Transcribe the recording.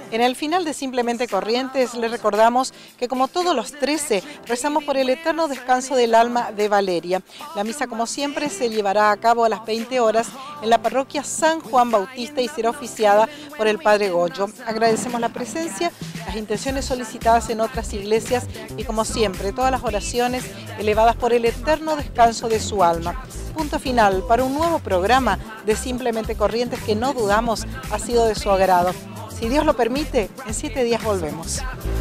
En el final de Simplemente Corrientes les recordamos que como todos los 13 rezamos por el eterno descanso del alma de Valeria. La misa como siempre se llevará a cabo a las 20 horas en la parroquia San Juan Bautista y será oficiada por el Padre Goyo. Agradecemos la presencia, las intenciones solicitadas en otras iglesias y como siempre todas las oraciones elevadas por el eterno descanso de su alma. Punto final para un nuevo programa de Simplemente Corrientes que no dudamos ha sido de su agrado. Si Dios lo permite, en 7 días volvemos.